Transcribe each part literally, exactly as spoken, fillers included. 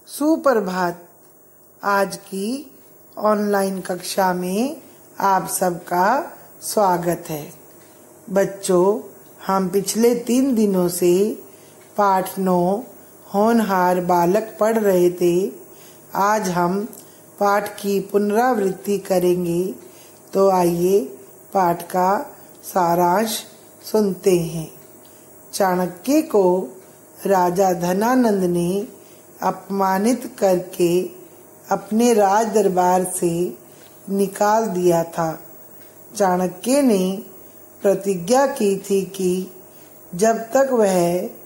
सुप्रभात। आज की ऑनलाइन कक्षा में आप सबका स्वागत है। बच्चों, हम पिछले तीन दिनों से पाठ नौ होनहार बालक पढ़ रहे थे। आज हम पाठ की पुनरावृत्ति करेंगे, तो आइए पाठ का सारांश सुनते हैं। चाणक्य को राजा धनानंद ने अपमानित करके अपने राज दरबार से निकाल दिया था। चाणक्य ने प्रतिज्ञा की थी कि जब तक वह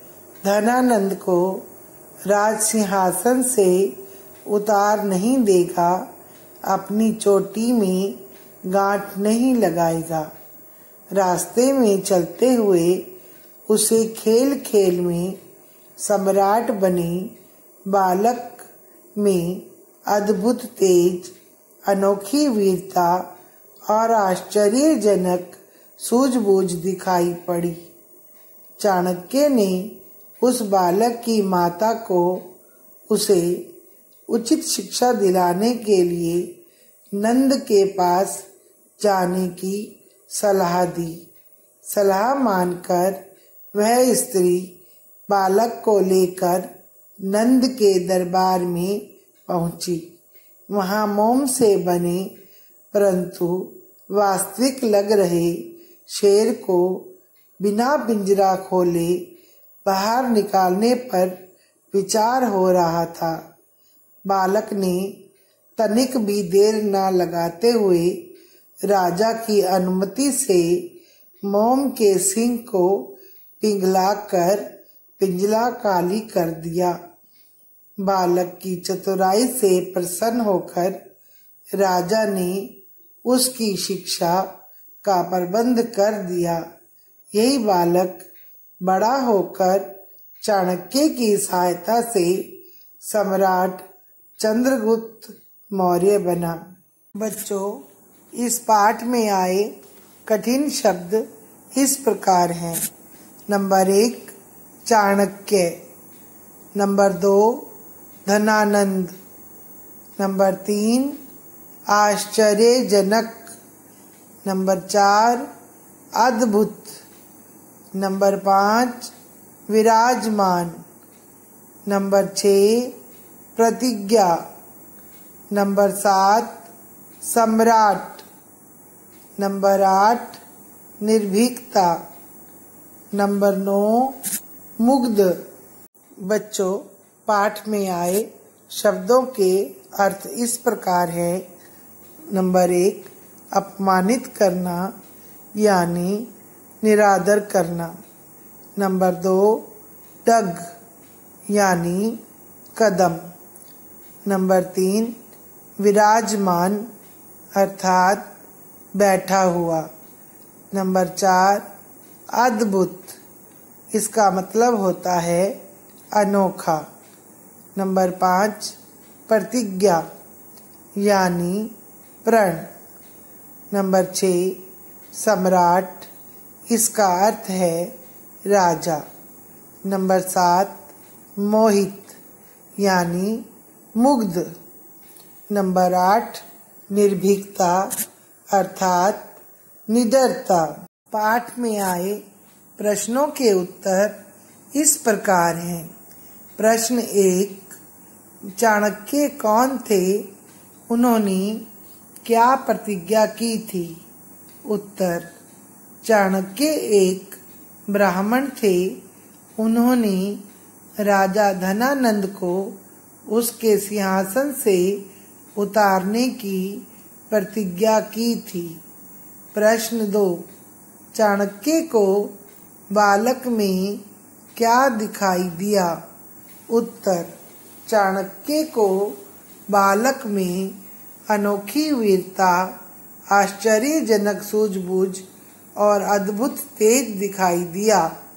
धनानंद को राज सिंहासन से उतार नहीं देगा, अपनी चोटी में गांठ नहीं लगाएगा। रास्ते में चलते हुए उसे खेल खेल में सम्राट बने बालक में अद्भुत तेज, अनोखी वीरता और आश्चर्यजनक सूझबूझ दिखाई पड़ी। चाणक्य ने उस बालक की माता को उसे उचित शिक्षा दिलाने के लिए नंद के पास जाने की सलाह दी। सलाह मानकर वह स्त्री बालक को लेकर नंद के दरबार में पहुंची। वहां मोम से बने परंतु वास्तविक लग रहे शेर को बिना पिंजरा खोले बाहर निकालने पर विचार हो रहा था। बालक ने तनिक भी देर न लगाते हुए राजा की अनुमति से मोम के सिंह को पिघलाकर पिंजरा खाली कर दिया। बालक की चतुराई से प्रसन्न होकर राजा ने उसकी शिक्षा का प्रबंध कर दिया। यही बालक बड़ा होकर चाणक्य की सहायता से सम्राट चंद्रगुप्त मौर्य बना। बच्चों, इस पाठ में आए कठिन शब्द इस प्रकार हैं। नंबर एक, चाणक्य। नंबर दो, धनानंद। नंबर तीन, आश्चर्यजनक। नंबर चार, अद्भुत। नंबर पाँच, विराजमान। नंबर छः, प्रतिज्ञा। नंबर सात, सम्राट। नंबर आठ, निर्भीकता। नंबर नौ, मुग्ध। बच्चों, पाठ में आए शब्दों के अर्थ इस प्रकार है। नंबर एक, अपमानित करना यानी निरादर करना। नंबर दो, डग यानी कदम। नंबर तीन, विराजमान अर्थात बैठा हुआ। नंबर चार, अद्भुत, इसका मतलब होता है अनोखा। नंबर पाँच, प्रतिज्ञा यानी प्रण। नंबर छः, सम्राट, इसका अर्थ है राजा। नंबर सात, मोहित यानी मुग्ध। नंबर आठ, निर्भीकता अर्थात निडरता। पाठ में आए प्रश्नों के उत्तर इस प्रकार हैं। प्रश्न एक, चाणक्य कौन थे? उन्होंने क्या प्रतिज्ञा की थी? उत्तर, चाणक्य एक ब्राह्मण थे। उन्होंने राजा धनानंद को उसके सिंहासन से उतारने की प्रतिज्ञा की थी। प्रश्न दो, चाणक्य को बालक में क्या दिखाई दिया? उत्तर, चाणक्य को बालक में अनोखी वीरता, आश्चर्यजनक सूझबूझ और अद्भुत तेज दिखाई दिया।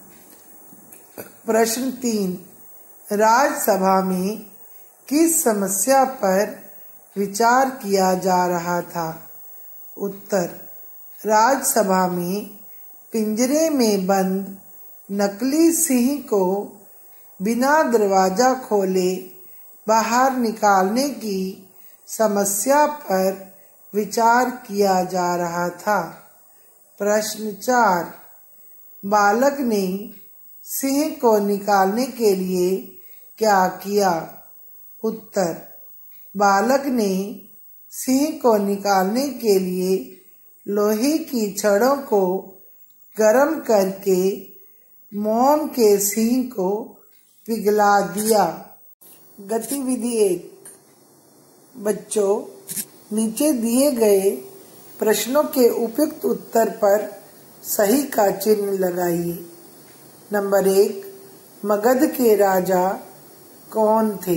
प्रश्न तीन, राजसभा में किस समस्या पर विचार किया जा रहा था? उत्तर, राजसभा में पिंजरे में बंद नकली सिंह को बिना दरवाजा खोले बाहर निकालने की समस्या पर विचार किया जा रहा था। प्रश्न चार, बालक ने सिंह को निकालने के लिए क्या किया? उत्तर, बालक ने सिंह को निकालने के लिए लोहे की छड़ों को गर्म करके मोम के सिंह को पिघला दिया। गतिविधि एक, बच्चों नीचे दिए गए प्रश्नों के उपयुक्त उत्तर पर सही का चिन्ह लगाइए। नंबर एक, मगध के राजा कौन थे?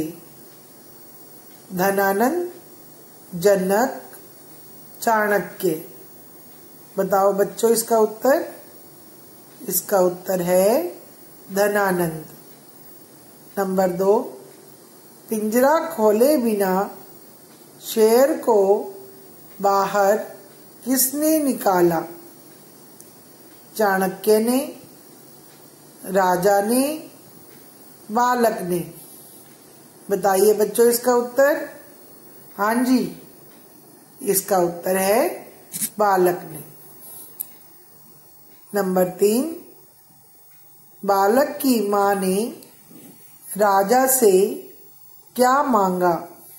धनानंद, जनक, चाणक्य। बताओ बच्चों इसका उत्तर। इसका उत्तर है धनानंद। नंबर दो, पिंजरा खोले बिना शेर को बाहर किसने निकाला? चाणक्य ने, राजा ने, बालक ने। बताइए बच्चों इसका उत्तर। हाँ जी, इसका उत्तर है बालक ने। नंबर तीन, बालक की माँ ने राजा से क्या मांगा?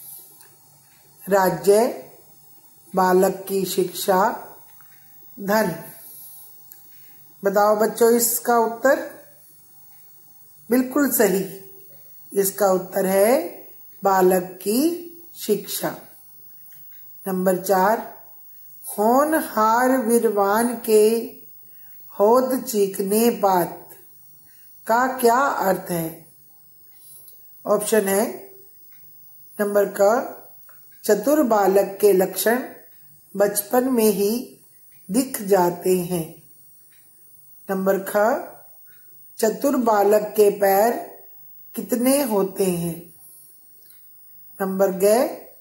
राज्य, बालक की शिक्षा, धन। बताओ बच्चों इसका उत्तर। बिल्कुल सही, इसका उत्तर है बालक की शिक्षा। नंबर चार, होनहार विद्वान के होद चीखने बात का क्या अर्थ है? ऑप्शन है नंबर क, चतुर बालक के लक्षण बचपन में ही दिख जाते हैं। नंबर ख, चतुर बालक के पैर कितने होते हैं? नंबर ग,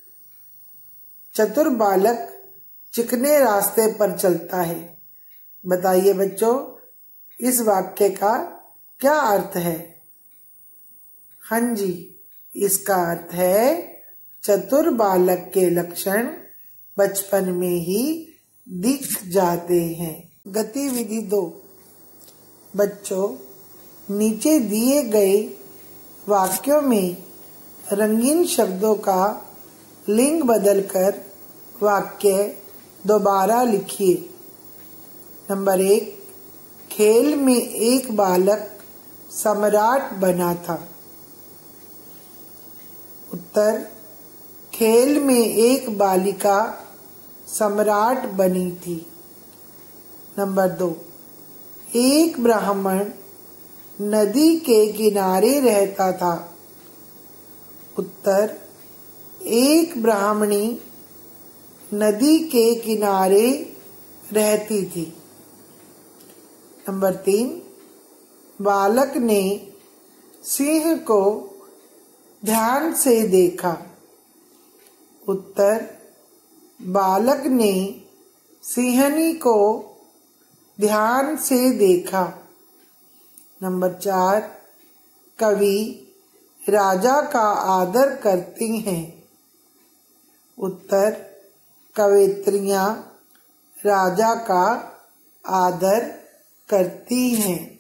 चतुर बालक चिकने रास्ते पर चलता है। बताइए बच्चों इस वाक्य का क्या अर्थ है? हाँ जी, इसका अर्थ है चतुर बालक के लक्षण बचपन में ही दिख जाते हैं। गतिविधि दो, बच्चों नीचे दिए गए वाक्यों में रंगीन शब्दों का लिंग बदलकर वाक्य दोबारा लिखिए। नंबर एक, खेल में एक बालक सम्राट बना था। उत्तर, खेल में एक बालिका सम्राट बनी थी। नंबर दो, एक ब्राह्मण नदी के किनारे रहता था। उत्तर, एक ब्राह्मणी नदी के किनारे रहती थी। नंबर तीन, बालक ने सिंह को ध्यान से देखा। उत्तर, बालक ने सिंहनी को ध्यान से देखा। नंबर चार, कवि राजा का आदर करती हैं। उत्तर, कवित्रियां राजा का आदर करती हैं।